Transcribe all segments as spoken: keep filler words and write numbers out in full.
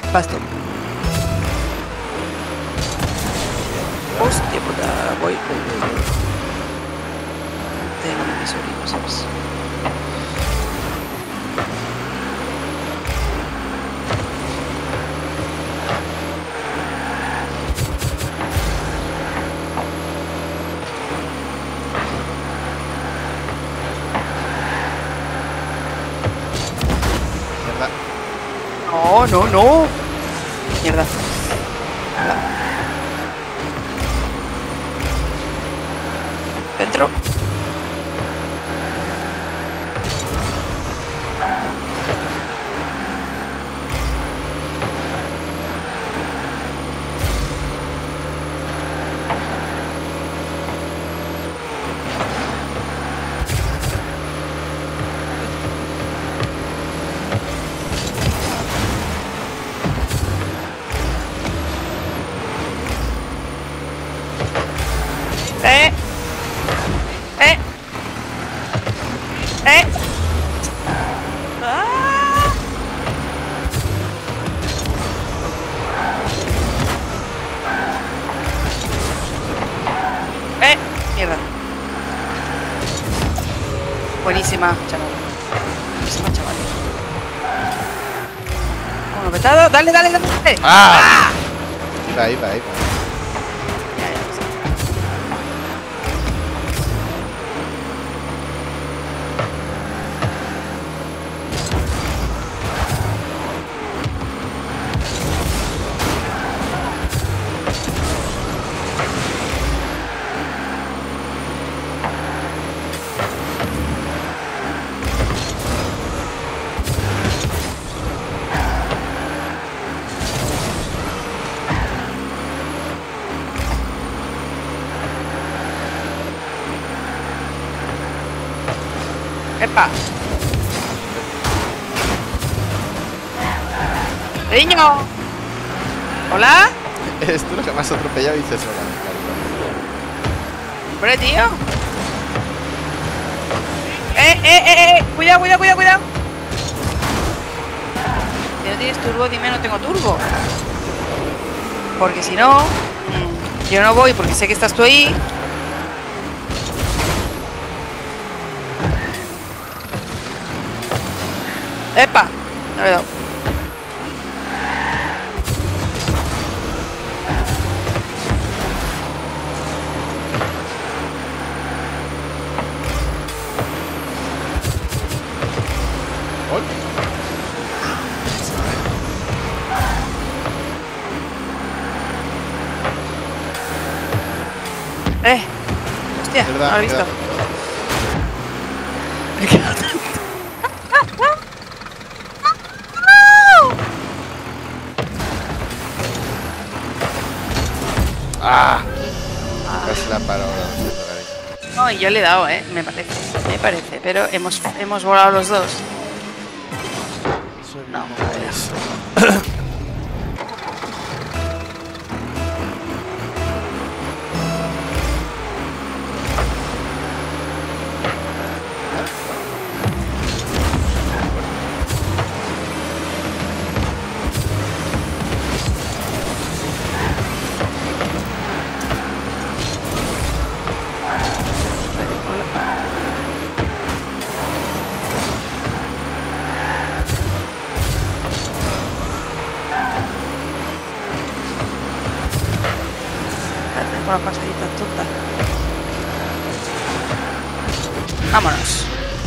Vas tú. Hostia puta, voy. Tengo mis sobrinos, ¿sabes? Mierda. No, no, no. Mierda. Dentro. Eh. Eh. Eh. Ah. Eh. Mierda. Buenísima, chaval. Buenísima, chaval. Uno petado. Dale, dale, dale. dale. ¡Ah! Iba, iba, iba. Ya, ya, sí. ¡Epa! ¡Niño! ¿Hola? Eres tú lo que me has atropellado y dices hola. Hombre, tío. ¡Eh, eh, eh, eh! ¡Cuidado, cuidado, cuidado, cuidado! Si no tienes turbo, dime no tengo turbo. Porque si no, mmm, yo no voy porque sé que estás tú ahí. ¡Epa! No le he dado. ¿Gol? ¡Eh! ¡Hostia! Mierda, No lo he visto. mierda. Me he quedado tanto. ¡Ah! Casi la paro ahora. No, y yo le he dado, ¿eh? Me parece. Me parece. Pero hemos, hemos volado los dos. No, joder. Una pasadita tonta. Vámonos.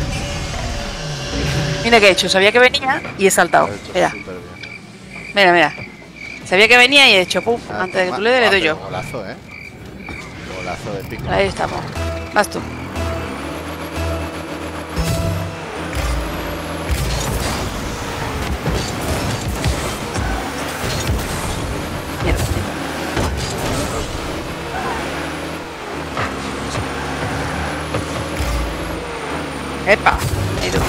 Mira qué he hecho. Sabía que venía y he saltado. Lo he hecho Mira, súper bien. mira, mira. Sabía que venía y he hecho pum. Ah, Antes de que toma. tú le des, le Ah, doy pero yo. Golazo, ¿eh? Golazo de pico. Ahí estamos. Vas tú. Mierda. Epa. Ahí tú.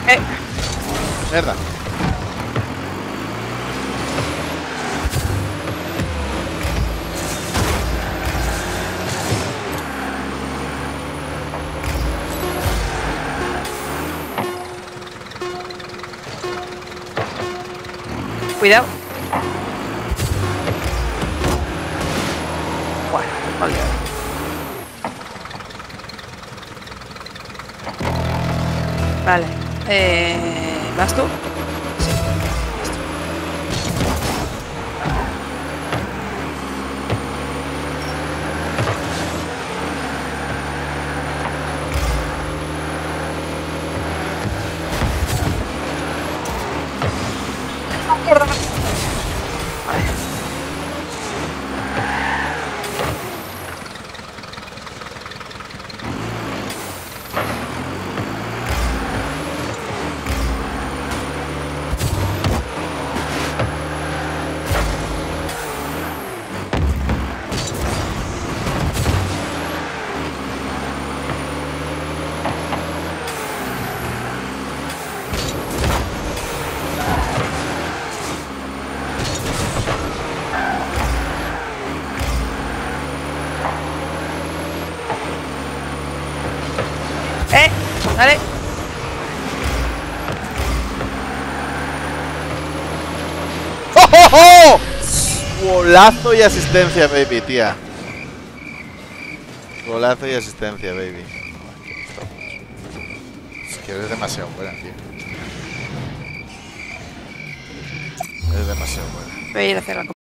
Eh. Mierda. Cuidado. Bueno, olvidado. Vale. Eh, ¿Vas tú? Sí. Listo. Eh, dale. ¡Oh, oh, oh! Golazo y asistencia, baby, tía. Golazo y asistencia, baby. Es que eres demasiado buena, tío. Eres demasiado buena. Voy a ir a hacer la